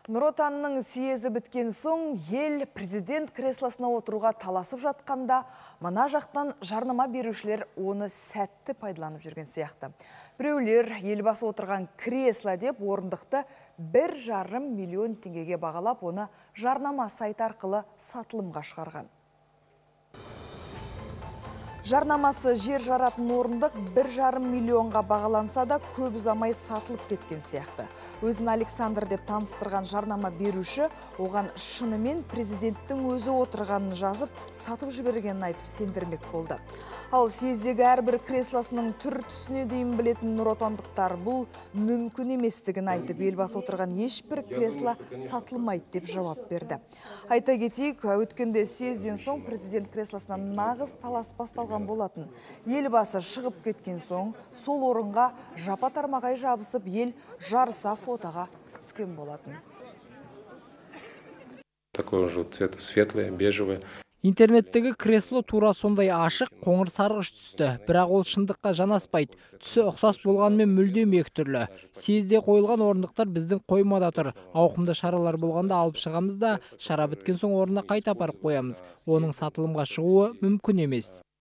Нұр Отанның съезі біткен соң, ел президент креслосына отыруға таласып жатқанда, мына жақтан жарнама берушілер оны сәтті пайдаланып жүрген сияқты. Біреулер елбасы отырған кресло деп орындықты 1,5 миллион теңгеге бағалап, оны жарнама сайт арқылы сатылымға шығарған. Жарнамасы жер жаратын орындық 1,5 миллионға бағаланса да көп ұзамай сатылып кеткен сияқты. Өзін Александр деп таныстырған жарнама беруші оған шынымен президенттің өзі отырғанын жазып, сатып жібергенін айтып сендірмек болды. Ал съездегі әрбір креслосының түр түсіне дейін білетін нұротандықтар бұл мүмкін еместігін айтып, елбасы отырған ешбір кресло сатылмайды деп жауап берді. Айта кетейік, өткенде съезден соң президент креслосынан нағыз талас басталған болатын. Елбасы шығып кеткен соң, сол орынға жапа-тармағай жабысып, ел жарыса фотоға түскен болатын. Такого же цвета светлое, бежевое. Интернеттегі кресло тура сондай ашық, қоңыр сарғыш түсті. Бірақ ол шындыққа жанаспайды. Түсі ұқсас болғанымен мүлдем екі түрлі. Съезде қойылған орындықтар біздің қоймада тұр. Ауқымды шаралар болғанда алып шығамыз да, шара біткен соң орнына қайта апарып қоямыз. Оның сатылымға шығуы мүмкін емес.